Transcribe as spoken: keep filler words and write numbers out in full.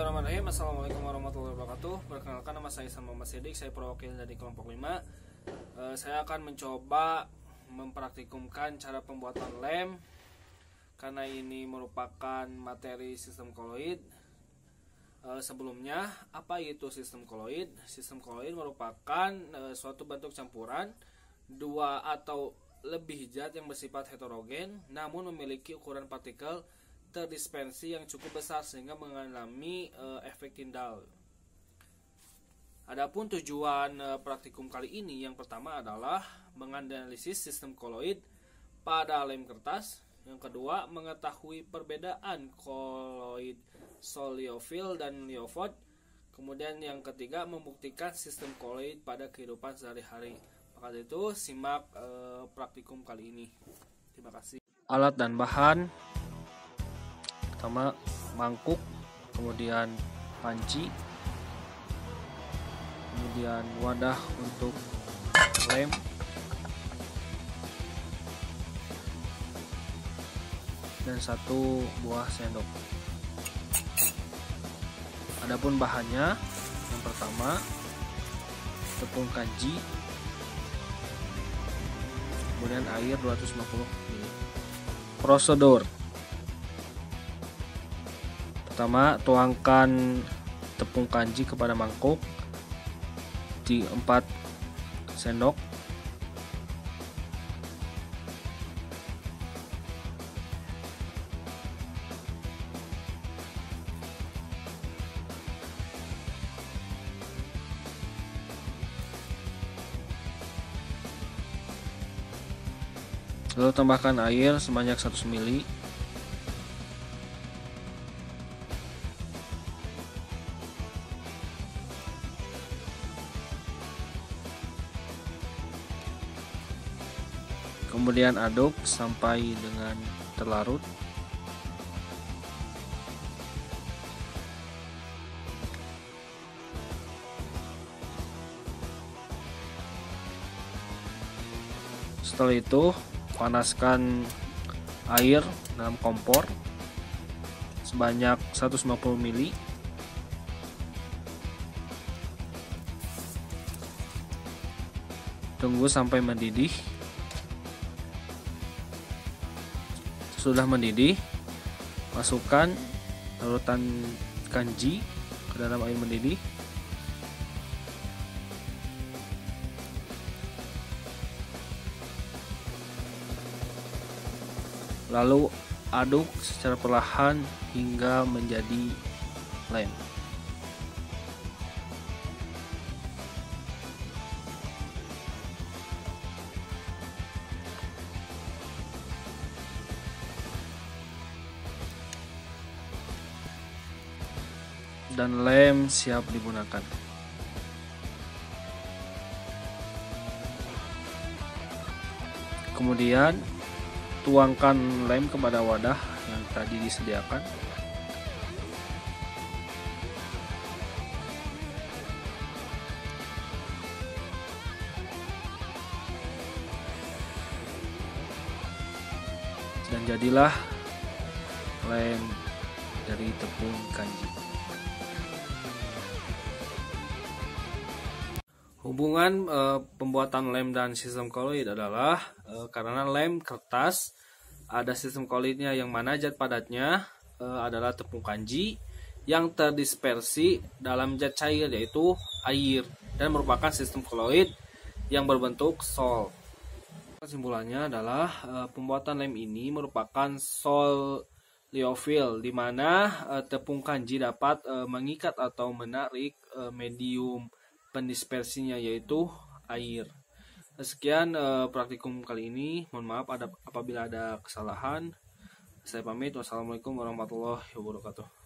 Bismillahirrahmanirrahim. Assalamualaikum warahmatullahi wabarakatuh. Perkenalkan, nama saya Ihsan Muhammad Siddiq. Saya perwakilan dari kelompok lima. e, Saya akan mencoba mempraktikumkan cara pembuatan lem, karena ini merupakan materi sistem koloid. e, Sebelumnya, apa itu sistem koloid? Sistem koloid merupakan e, suatu bentuk campuran dua atau lebih zat yang bersifat heterogen namun memiliki ukuran partikel terdispersi yang cukup besar sehingga mengalami e, efek Tyndall. Adapun tujuan e, praktikum kali ini, yang pertama adalah menganalisis sistem koloid pada lem kertas. Yang kedua, mengetahui perbedaan koloid soliophil dan liofot. Kemudian yang ketiga, membuktikan sistem koloid pada kehidupan sehari-hari. Maka dari itu, simak e, praktikum kali ini. Terima kasih. Alat dan bahan: pertama mangkuk, kemudian panci, kemudian wadah untuk lem, dan satu buah sendok. Adapun bahannya, yang pertama tepung kanji, kemudian air dua ratus lima puluh mililiter. Prosedur: pertama, tuangkan tepung kanji kepada mangkuk di empat sendok. Lalu tambahkan air sebanyak seratus mililiter. Kemudian aduk sampai dengan terlarut. Setelah itu, panaskan air dalam kompor sebanyak seratus lima puluh mililiter. Tunggu sampai mendidih. Sudah mendidih, masukkan larutan kanji ke dalam air mendidih. Lalu aduk secara perlahan hingga menjadi lem. Dan lem siap digunakan. Kemudian tuangkan lem kepada wadah yang tadi disediakan. Dan jadilah lem dari tepung kanji. Hubungan e, pembuatan lem dan sistem koloid adalah e, karena lem kertas ada sistem koloidnya, yang mana zat padatnya e, adalah tepung kanji yang terdispersi dalam zat cair yaitu air, dan merupakan sistem koloid yang berbentuk sol. Kesimpulannya adalah e, pembuatan lem ini merupakan sol liofil, di mana e, tepung kanji dapat e, mengikat atau menarik e, medium pendispersinya yaitu air. Sekian eh, praktikum kali ini. Mohon maaf ada, apabila ada kesalahan. Saya pamit. Wassalamualaikum warahmatullahi wabarakatuh.